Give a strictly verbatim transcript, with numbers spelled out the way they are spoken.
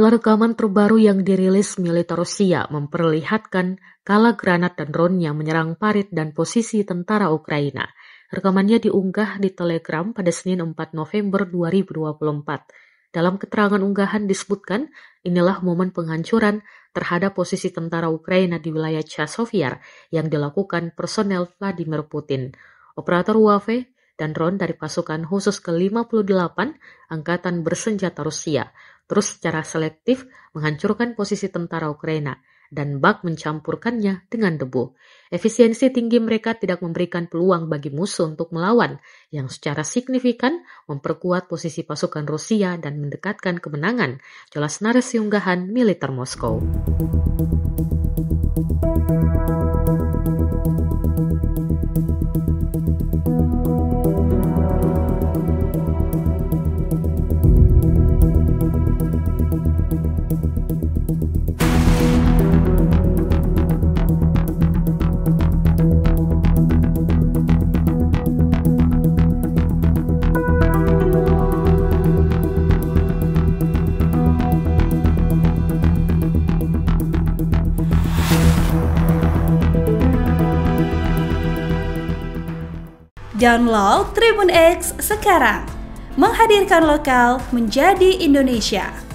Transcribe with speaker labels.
Speaker 1: Inilah rekaman terbaru yang dirilis militer Rusia memperlihatkan kala granat dan drone-nya menyerang parit dan posisi tentara Ukraina. Rekamannya diunggah di Telegram pada Senin empat November dua ribu dua puluh empat. Dalam keterangan unggahan disebutkan, inilah momen penghancuran terhadap posisi tentara Ukraina di wilayah Chasiv yang dilakukan personel Vladimir Putin. Operator U A V dan drone dari pasukan khusus ke lima puluh delapan Angkatan Bersenjata Rusia terus secara selektif menghancurkan posisi tentara Ukraina dan bak mencampurkannya dengan debu. Efisiensi tinggi mereka tidak memberikan peluang bagi musuh untuk melawan, yang secara signifikan memperkuat posisi pasukan Rusia dan mendekatkan kemenangan, jelas narasi unggahan militer Moskow.
Speaker 2: Download Tribun X sekarang, menghadirkan lokal menjadi Indonesia.